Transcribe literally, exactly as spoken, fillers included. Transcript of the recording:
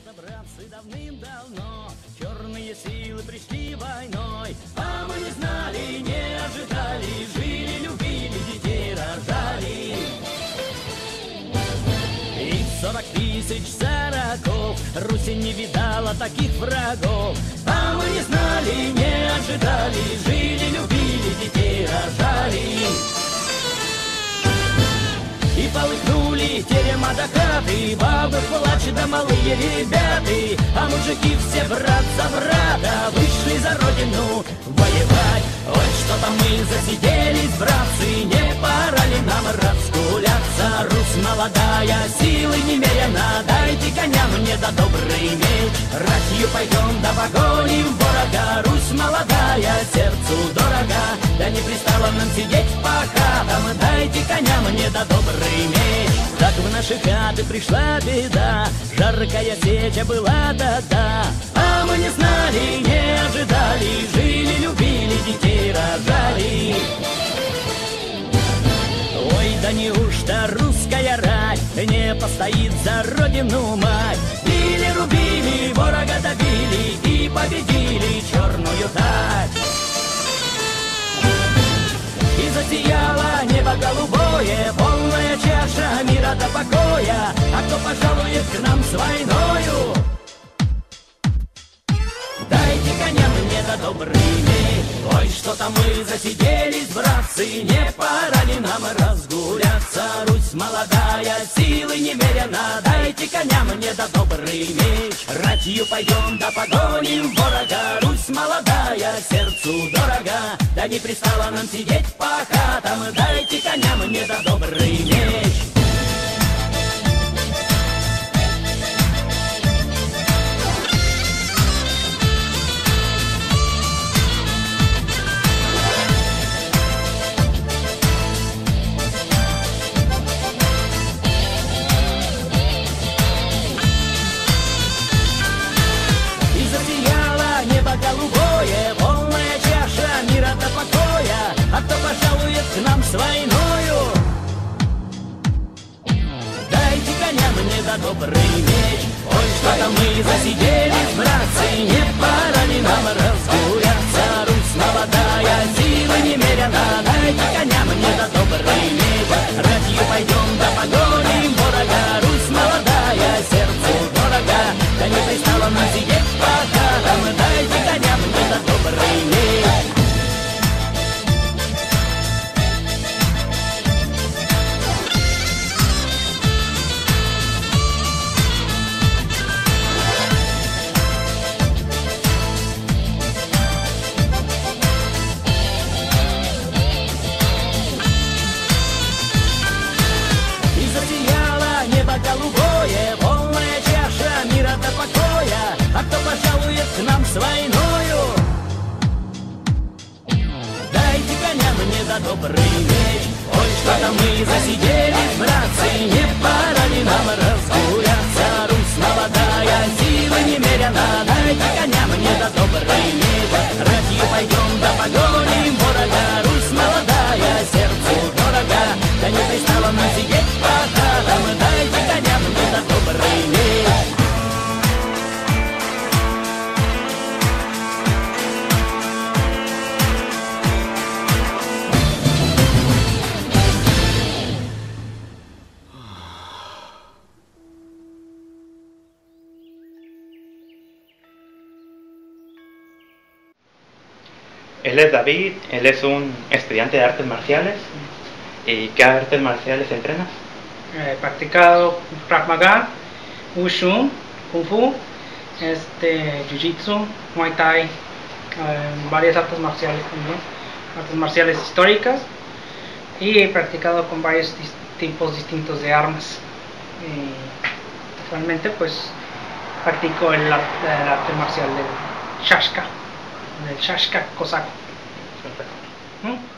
Ребята, братцы, давным-давно черные силы пришли войной, а мы не знали, не ожидали, жили, любили, детей рожали. И сорок тысяч сороков Русь не видала таких врагов, а мы не знали, не ожидали, жили, любили, детей рожали. И полыхнули терема до хаты, бабы в плаче да малые ребята, а мужики все брат за брата вышли за родину воевать. Ой, что-то мы засиделись, братцы, не пора ли нам разгуляться? Русь молодая, силы немерено, дайте коня мне да добрый меч. Ратью пойдем да погоним ворога, Русь молодая, сердцу дорога. Да не пристало нам сидеть по хатам, дайте коня мне да добрый меч. Так в наши хаты пришла беда, жаркая сеча была да-да, а мы не знали, не ожидали, жили, любили, детей рожали. Ой, да неужто русская рать не постоит за родину мать? Били, рубили, ворога добили и победили черную тать. И засияло небо голубое, полная чаша мира до покоя. А кто пожалует к нам с войною? Дайте коня мне да добрый меч. Ой, что-то мы засиделись, братцы, не пора ли нам разгуляться? Русь молодая, силы немерено, дайте коня мне да добрый меч. Ратью пойдем да погоним ворога, Русь молодая, сердцу дорога. Да не пристало нам сидеть по хатам, дайте коня мне да добрый меч. Голубое, полная чаша мира до покоя. А кто пожалует к нам с войною? Дайте коня мне да добрый меч. Ой, что-то мы засиделись, братцы, не пора ли нам разгуляться? Русь молодая, силы немерено, дайте коня мне да добрый меч. Ратью пойдем да погоним ворога, Русь молодая, сердцу дорога. Да не пристало нам сидеть по хатам, дайте коня мне да добрый меч. И засияло небо голубое, полная чаша мира до покоя. А кто пожалует к нам с войною? Дайте коня мне да добрый меч. Ой, что-то мы засиделись, братцы, не пора ли нам разгуляться? Русь молодая, силы немерено, дайте коня мне да добрый меч. Ратью пойдем да погоним ворога, Русь молодая, сердцу дорога. Да не пристало нам сидеть по хатам, дайте коня мне да добрый меч. Él es David, él es un estudiante de artes marciales. ¿Y qué artes marciales entrenas? He practicado Krav Maga, Wushu, Kung Fu, este, Jiu-Jitsu, Muay Thai, eh, varias artes marciales también, artes marciales históricas, y he practicado con varios dis tipos distintos de armas. Y actualmente pues practico el, el arte marcial del Shashka, del Shashka cosaco. ¿Mm?